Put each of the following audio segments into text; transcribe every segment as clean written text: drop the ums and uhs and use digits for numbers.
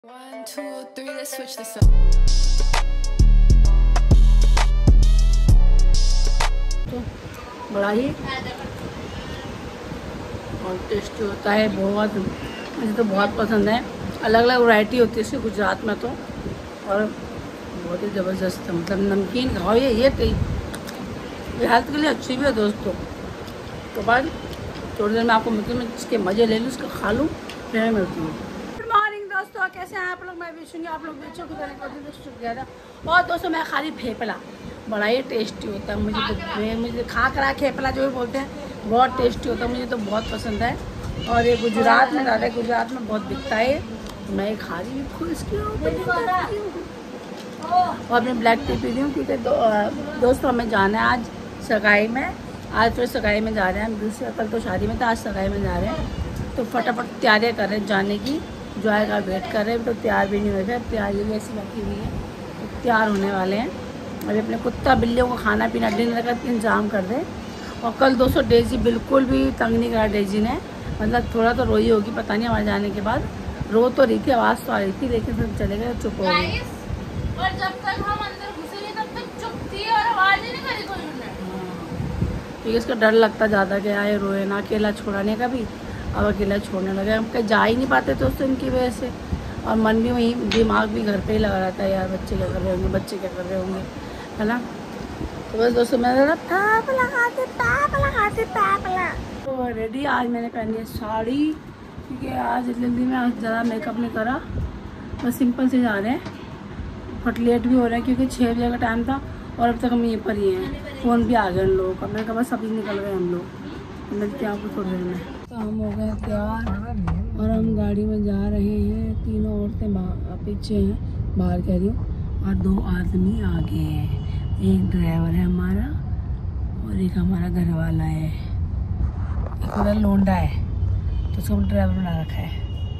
1, 2, 3, let's switch this up. तो बड़ा ही और टेस्टी होता है बहुत। मुझे तो बहुत पसंद है। अलग अलग वैरायटी होती है इसकी गुजरात में तो, और बहुत ही ज़बरदस्त है। मतलब नमकीन खाओ ये हेल्थ के लिए अच्छी भी है दोस्तों। तो बाद थोड़ी देर में आपको मिलती हूँ, इसके मज़े ले लूँ, इसका खा लूँ, फिर मैं मिलती हूँ। गुड मॉर्निंग दोस्तों, कैसे हैं आप लोग? मैं विशुंगी, आप लोग बच्चों को देने का शुक्रिया। और दोस्तों मैं खा रही फेफड़ा, बड़ा ही टेस्टी होता है। मुझे खा करा फेफड़ा जो भी बोलते हैं, बहुत टेस्टी होता है। मुझे तो बहुत पसंद है और ये गुजरात में ज़्यादा, गुजरात में बहुत बिकता है। तो मैं खा रही हूँ खुश की और अपनी ब्लैक टी पी रही हूँ, क्योंकि दोस्तों हमें जाना है आज सगाई में। आज फिर सगाई में जा रहे हैं हम। दूसरे कल तो शादी में था, आज सगाई में जा रहे हैं। तो फटाफट तैयारियाँ कर रहे हैं जाने की। जो आएगा वेट कर रहे हैं, तो तैयार भी नहीं हुए, तैयारी भी ऐसी रखी हुई है, तो तैयार होने वाले हैं। अभी अपने कुत्ता बिल्लियों को खाना पीना डिनर का इंतजाम कर रहे हैं। और कल दोस्तों डेजी बिल्कुल भी तंग नहीं करा डेजी ने, मतलब थोड़ा तो रोई होगी, पता नहीं हमारे जाने के बाद। रो तो रही थी, आवाज़ तो आ रही थी, लेकिन फिर चले गए, चुप हो गई। और जब तक हम अंदर घुसे नहीं तब तक चुप थी और आवाज ही नहीं करी कोई ने। क्योंकि इसका डर लगता ज़्यादा कि आए रोए ना, अकेला छोड़ाने का भी। अब अकेला छोड़ने लगे, हम कहीं जा ही नहीं पाते दोस्तों इनकी वजह से। और मन भी वहीं, दिमाग भी घर पे ही लगा रहता है, यार बच्चे क्या कर रहे होंगे, बच्चे क्या कर रहे होंगे, है ना। तो बस दोस्तों मैं पैप लगाते। तो रेडी आज मैंने पहनी है साड़ी, क्योंकि आज जल्दी में आज ज़्यादा मेकअप नहीं करा, बस सिंपल से जा रहे हैं। फट लेट भी हो रहा है क्योंकि 6 बजे का टाइम था और अब तक हम यहीं पर ही हैं। फ़ोन भी आ गए उन लोगों का। मैंने कहा बस अभी निकल गए हम लोग। मिलते हैं आपको थोड़ी देर में। तो हम हो गए तैयार और हम गाड़ी में जा रहे हैं। तीनों औरतें पीछे हैं, बाहर कह रही हूँ, और 2 आदमी आगे हैं। एक ड्राइवर है हमारा और एक हमारा घर वाला है। एक उधर लोंडा है, तो उसको ड्राइवर बना रखा है।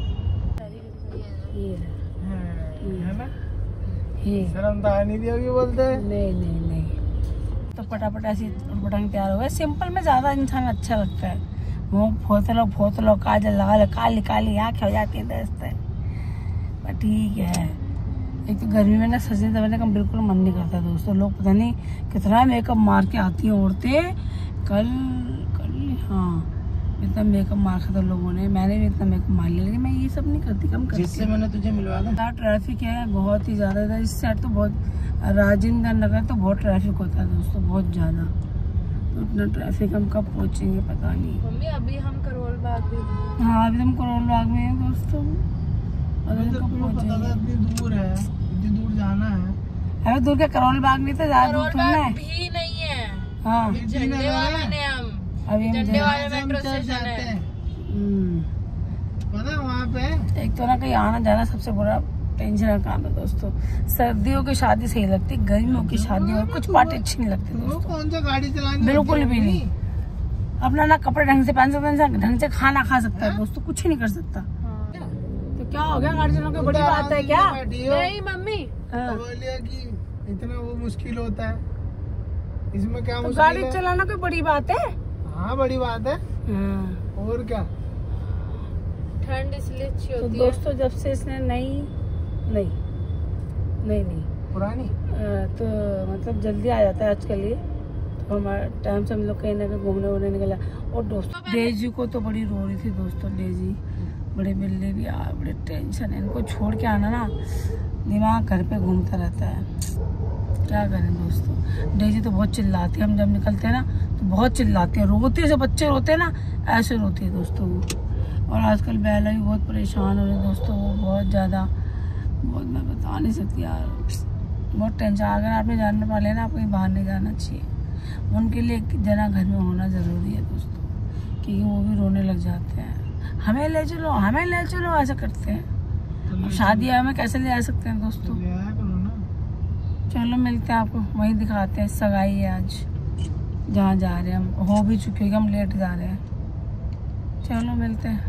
ये शर्म तो आ नहीं दी होगी बोलते हैं। नहीं। तो फटाफट ऐसे पटांग तैयार हो गए। सिंपल में ज़्यादा इंसान अच्छा लगता है। वो फोत लो काजल लगा लो, काली आँखें हो जाती है दोस्त है, पर ठीक है। एक तो गर्मी में ना सजने धजने का बिल्कुल मन नहीं करता दोस्तों। लोग पता नहीं कितना मेकअप मार के आती हैं औरतें। कल हाँ इतना मेकअप मारा था लोगों ने, मैंने भी इतना मेकअप मार लिया, लेकिन मैं ये सब नहीं करती, कम करती। जिससे मैंने तुझे मिलवा था। ट्रैफिक है बहुत ही ज़्यादा इस साइड तो, बहुत राजेंद्र नगर तो बहुत ट्रैफिक होता है दोस्तों, बहुत ज़्यादा। तो इतना ट्रैफिक हम कब पहुँचेंगे पता नहीं। मम्मी अभी हम करोल बाग भी। हाँ अभी हम करोल बाग में हैं दोस्तों। अगर कब पहुँचेंगे? इतनी दूर है, इतनी दूर जाना है। अरे दूर के करोल बाग नहीं तो ज़्यादा दूर थोड़ा है। भी नहीं है। हाँ झंडे वाले ने हम अभी हम झंडे वाले मेट्रो स्टेशन है। पता वहाँ पे एक तो ना कहीं आना जाना सबसे बड़ा टेंशन का काम है दोस्तों। सर्दियों की शादी सही लगती, गर्मियों की शादी और कुछ पार्टी अच्छी नहीं लगती दोस्तों। कौन सा गाड़ी चलानी, बिल्कुल भी नहीं। अपना ना कपड़े ढंग से पहन सकता है, ढंग से खाना खा सकता है दोस्तों, कुछ ही नहीं कर सकता। तो क्या हो गया, गाड़ी चलाना कोई बड़ी बात है क्या? नहीं मम्मी, बोलिए कि इतना वो मुश्किल होता है, इसमें क्या मुश्किल गाड़ी है? चलाना कोई बड़ी बात है? हाँ बड़ी बात है, और क्या। ठंड इसलिए अच्छी तो होती है दोस्तों जब से इसने नहीं पुरानी तो मतलब जल्दी आ जाता है आजकल ये। तो हमारे टाइम से हम लोग कहीं ना कहीं घूमने वूमने निकला। और दोस्तों डेजी को तो बड़ी रो रही थी दोस्तों। डेजी बड़े बिल्ली भी यार, बड़े टेंशन है। इनको छोड़ के आना ना, दिमाग घर पे घूमता रहता है, क्या करें दोस्तों। डेजी तो बहुत चिल्लाती है, हम जब निकलते हैं ना तो बहुत चिल्लाते हैं, रोते से बच्चे रोते हैं ना, ऐसे रोती है दोस्तों वो। और आजकल बेला भी बहुत परेशान हो रही है दोस्तों, वो बहुत ज़्यादा, बहुत मैं बता नहीं सकती यार, बहुत टेंशन। अगर आपने जानने वाले हैं ना, आप कहीं बाहर नहीं जाना चाहिए, उनके लिए एक जना घर में होना ज़रूरी है दोस्तों, क्योंकि वो भी रोने लग जाते हैं। हमें ले चलो ऐसा करते हैं। अब शादी में कैसे ले आ सकते हैं दोस्तों। चलो मिलते हैं आपको, वहीं दिखाते हैं। सगाई है आज जहाँ जा रहे हैं हम, हो भी चुके हैं, हम लेट जा रहे हैं। चलो मिलते हैं।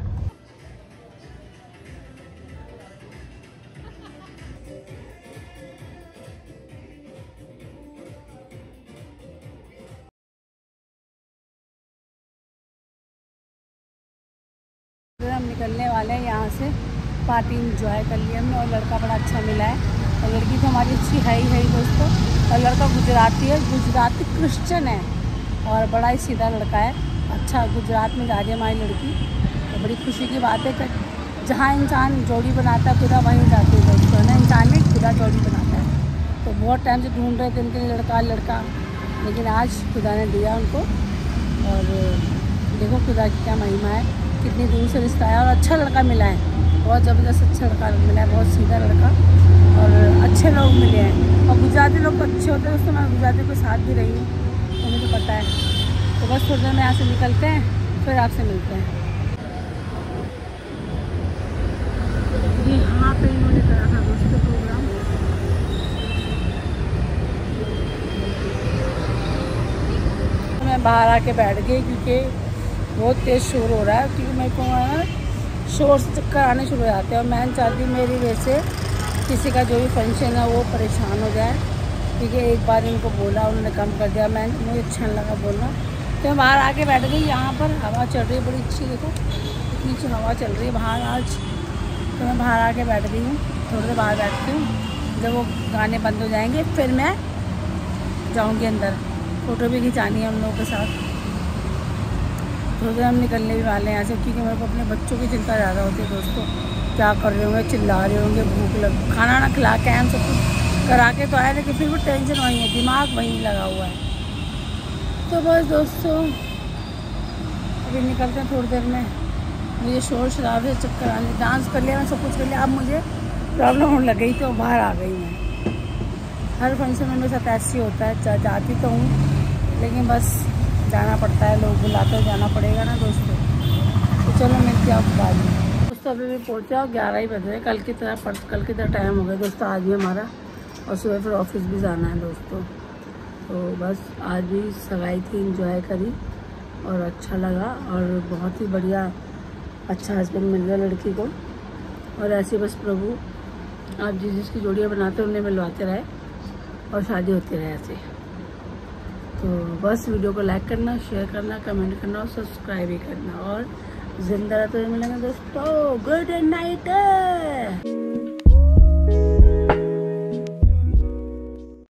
हम निकलने वाले हैं यहाँ से। पार्टी इंजॉय कर लिया हमने और लड़का बड़ा अच्छा मिला है और लड़की तो हमारी अच्छी है ही दोस्तों। और लड़का गुजराती है, गुजराती क्रिश्चियन है और बड़ा ही सीधा लड़का है। अच्छा गुजरात में जा रही है हमारी लड़की, तो बड़ी खुशी की बात है कि जहाँ इंसान जोड़ी बनाता है खुदा वहीं जाते हैं दोस्तों, ना इंसान नहीं खुदा जोड़ी बनाता है। तो बहुत टाइम से ढूंढ रहे थे उनके लिए लड़का, लेकिन आज खुदा ने दिया उनको। और देखो खुदा की क्या महिमा है, कितनी दूर से रिश्ता है और अच्छा लड़का मिला है, बहुत ज़बरदस्त अच्छा लड़का मिला है, बहुत सीधा लड़का और अच्छे लोग मिले हैं। और गुजराती लोग तो अच्छे होते हैं दोस्तों, मैं गुजराती के साथ भी रही हूँ तो मुझे पता है। तो बस थोड़ी देर में यहाँ से निकलते हैं, फिर आपसे मिलते हैं। ये यहाँ पे इन्होंने करा था दोस्तों प्रोग्राम। मैं बाहर आके बैठ गई क्योंकि बहुत तेज़ शोर हो रहा है, क्योंकि मेरे को ना शोर से चक्कर आने शुरू हो जाते हैं और मैं चाहती मेरी वजह से किसी का जो भी फंक्शन है वो परेशान हो जाए, क्योंकि एक बार इनको बोला उन्होंने कम कर दिया, मुझे अच्छा नहीं लगा बोलना। तो मैं बाहर आके बैठ गई, यहाँ पर हवा चल रही है बड़ी अच्छी, देखो इतनी अच्छी हवा चल रही है बाहर आज। तो मैं बाहर आके बैठ गई हूँ, थोड़ी देर बाहर बैठती हूँ, जब वो गाने बंद हो जाएंगे फिर मैं जाऊँगी अंदर, फ़ोटो भी खिंचानी है हम लोगों के साथ। थोड़ी देर हम निकलने भी वाले हैं यहाँ से, क्योंकि मेरे को अपने बच्चों की चिंता ज़्यादा होती है दोस्तों, क्या कर रहे होंगे, चिल्ला रहे होंगे, भूख लग, खाना ना खिला के हम सब कुछ करा के तो आए, लेकिन फिर भी टेंशन वहीं है, दिमाग वहीं लगा हुआ है। तो बस दोस्तों अभी निकलते हैं थोड़ी देर में। मुझे शोर शराब से चक्कर आने, डांस कर लिया मैं, सब कुछ कर लिया, अब मुझे प्रॉब्लम होने लग गई तो बाहर आ गई मैं। हर फंक्शन में मेरे साथ ऐसे ही होता है, जाती तो हूँ लेकिन बस जाना पड़ता है, लोग बुलाते हैं, जाना पड़ेगा ना दोस्तों। तो चलो मिलते हैं आपको बाद में दोस्तों। अभी भी पहुँचे और 11 ही बज रहे, कल की तरह टाइम हो गया दोस्तों आज भी हमारा, और सुबह फिर ऑफिस भी जाना है दोस्तों। तो बस आज भी सगाई थी, इंजॉय करी और अच्छा लगा और बहुत ही बढ़िया अच्छा हस्बैंड मिल गया लड़की को। और ऐसे बस प्रभु आप जिसकी जोड़ियाँ बनाते उन्हें मिलवाते रहे और शादी होती रहे ऐसे। तो बस वीडियो को लाइक करना, शेयर करना, कमेंट करना और सब्सक्राइब भी करना। और जिंदा तो मिलेंगे दोस्तों, गुड नाइट।